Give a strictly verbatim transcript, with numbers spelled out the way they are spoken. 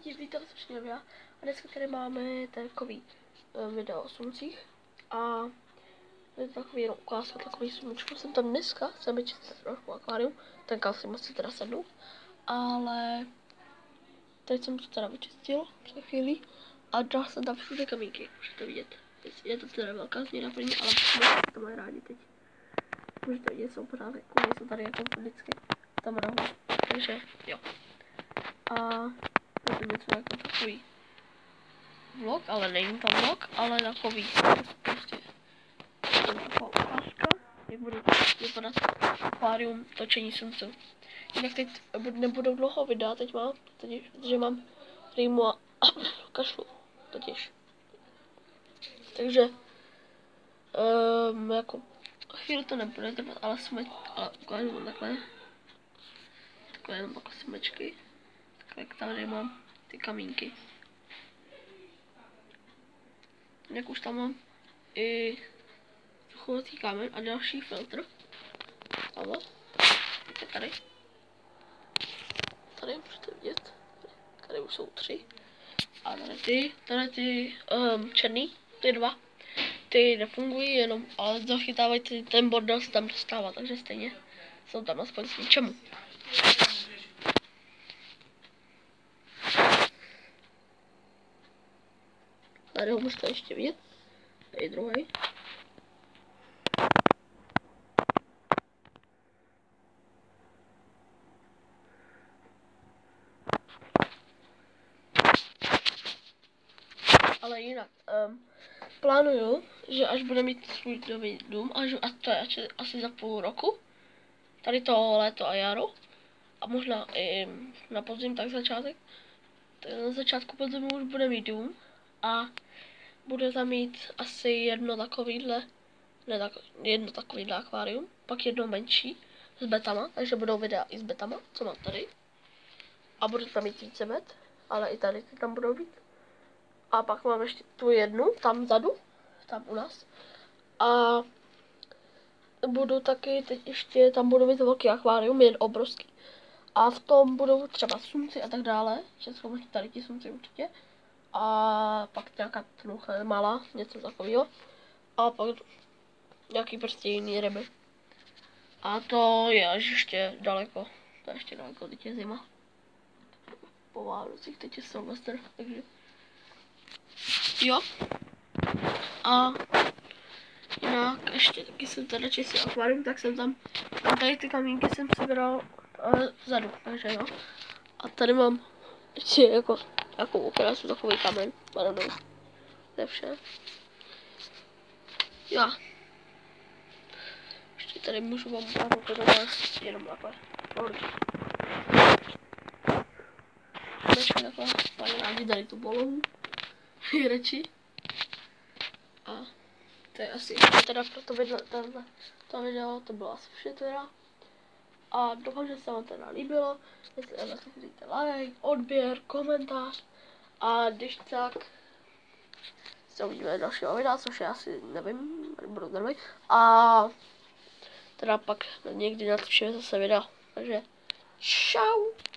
lidi, vítám se všichni já. A dneska tady máme takový uh, video o sluncích. A je to takový jenom ukázka, takový sluníčko. Jsem tam dneska, jsem vyčistil trošku akvárium. Tenka si musí teda sednout. Ale teď jsem to teda vyčistil před chvílí. A dal jsem tam všude kamínky, můžete vidět. Je to teda velká změna pro ně, ale to mají rádi teď. Můžete vidět, jsou pořád, jsou tady jako vždycky tam rohu. Takže jo. A je to něco jako takový vlog, ale není to vlog, ale takový prostě taková ukázka, jak bude vypadat akvárium točení slunců. Jinak teď nebudou dlouho videa, teď mám, teď, protože mám rýmu a kašlu, totiž. Takže um, jako chvíli to nebude trvat, ale jsme, ale ukážu vám takhle, takhle jenom takhle smečky. Jak tady mám ty kamínky. Jak už tam mám i chovací kámen a další filtr. Tamhle. Víte tady. Tady můžete vidět. Tady už jsou tři. A tady ty, tady ty um, černý, ty dva. Ty nefungují jenom, ale zachytávají ty, ten bordel se tam dostává, takže stejně jsou tam aspoň k ničemu. Tady ho můžete ještě vidět. Tady druhý. Ale jinak, um, plánuju, že až bude mít svůj nový dům, až, a to je asi, asi za půl roku, tady to léto a jaro, a možná i na podzim, tak začátek, tak na začátku podzimu už bude mít dům a bude tam mít asi jedno takovýhle, ne tak, jedno takovýhle akvárium, pak jedno menší s betama, takže budou videa i s betama, co mám tady. A bude tam mít více bet, ale i tady ty tam budou být. A pak mám ještě tu jednu, tam vzadu, tam u nás. A budu taky, teď ještě, tam budu mít velký akvárium, jen obrovský. A v tom budou třeba slunci a tak dále, všechno možná tady ti slunci určitě. A pak nějaká trucha malá, něco takového. A pak nějaký prostě jiný ryby. A to je až ještě daleko. To je ještě daleko, teď je zima. Po Vánocích, teď je Silvestr, takže jo. A jinak ještě taky jsem teda čistil akvárium, tak jsem tam, a tady ty kamínky jsem si bral uh, vzadu, takže jo. A tady mám ještě jako takovou ukrásu, takový kamen, pardon, to je vše. Jo. Ještě tady můžu vám ukázat to doma, jenom takhle, pohodlí. Mečky takhle, mají rádi tady tu bolovu, reči. A to je asi teda pro to video, tenhle, to video, to bylo asi vše teda. A doufám, že se vám teda líbilo, jestli vlastně dejte like, odběr, komentář a když tak se uvidíme dalšího videa, což je asi, nevím, budu nervy. A teda pak někdy natočíme zase video, takže čau.